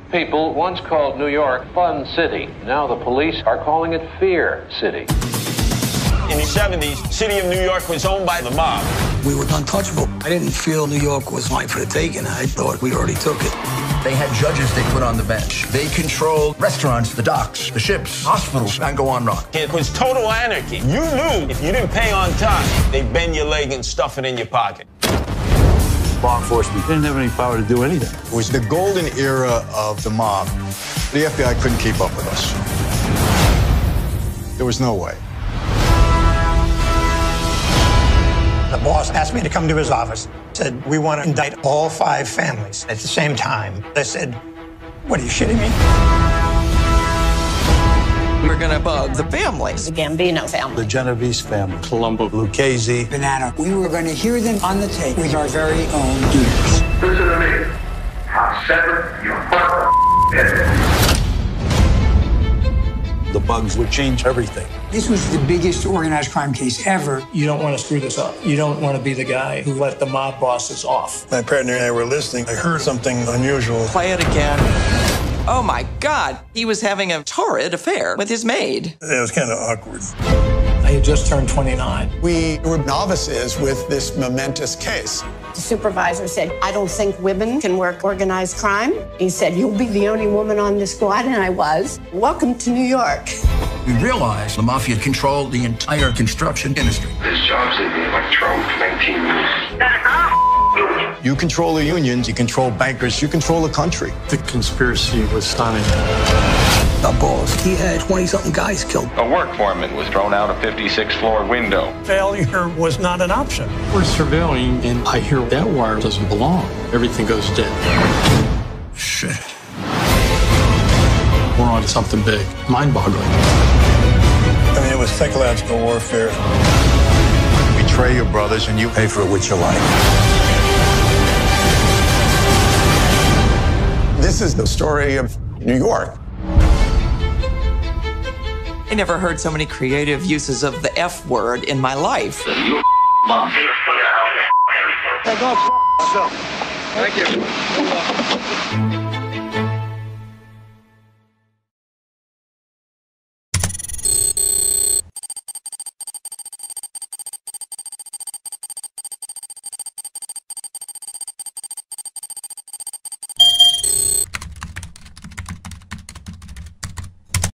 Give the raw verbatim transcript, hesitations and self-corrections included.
People once called New York Fun City. Now the police are calling it Fear City. In the seventies, the city of New York was owned by the mob. We were untouchable. I didn't feel New York was mine for the taking. I thought we already took it. They had judges they put on the bench. They controlled restaurants, the docks, the ships, hospitals, and go on rock. It was total anarchy. You knew if you didn't pay on time, they'd bend your leg and stuff it in your pocket. Law enforcement didn't have any power to do anything. It was the golden era of the mob. The F B I couldn't keep up with us. There was no way. The boss asked me to come to his office, said, we want to indict all five families at the same time. I said, what, are you shitting me? We're going to bug the families. The Gambino family. The Genovese family. Colombo, Lucchese. Banana. We were going to hear them on the tape with our very own ears. Listen to me. I'll sever your fucking head. The bugs would change everything. This was the biggest organized crime case ever. You don't want to screw this up. You don't want to be the guy who let the mob bosses off. My partner and I were listening. I heard something unusual. Play it again. Oh, my God. He was having a torrid affair with his maid. It was kind of awkward. I had just turned twenty-nine. We were novices with this momentous case. The supervisor said, I don't think women can work organized crime. He said, you'll be the only woman on the squad, and I was. Welcome to New York. We realized the mafia controlled the entire construction industry. This job's in the electrode for nineteen years. You control the unions, you control bankers, you control the country. The conspiracy was stunning. The boss, he had twenty-something guys killed. A work foreman was thrown out a fifty-sixth floor window. Failure was not an option. We're surveilling, and I hear that wire doesn't belong. Everything goes dead. Shit. We're on to something big. Mind-boggling. I mean, it was psychological warfare. Betray your brothers and you pay for it with your life. This is the story of New York. I never heard so many creative uses of the F word in my life. You mom. Thank you.